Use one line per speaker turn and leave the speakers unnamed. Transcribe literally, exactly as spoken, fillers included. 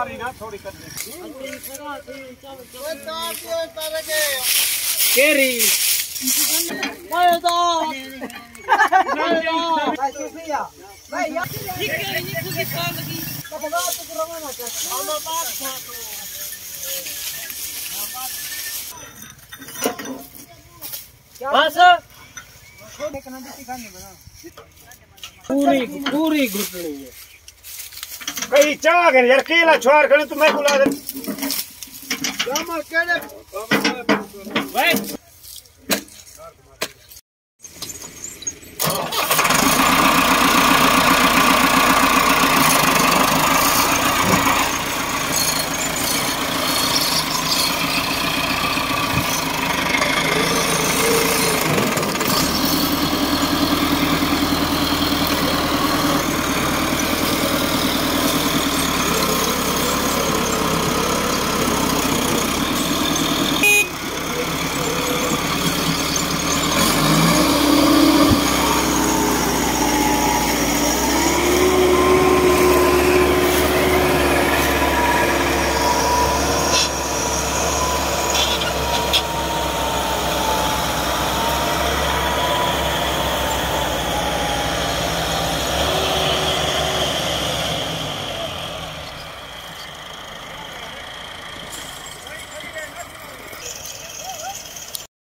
सारी ना थोड़ी कर दे
केरी
भाई तो भाई सुफिया भाई यार ठीक है ये खुद काम लगी तो बगा तो रवाना कर हम बात था तो क्या बस छोड़ एक नदी सिखाने बना
पूरी पूरी घुटनी है
कहीं चाह कर यार केला छोड़ कर तू मैं बुला दे
गामा केले
भाई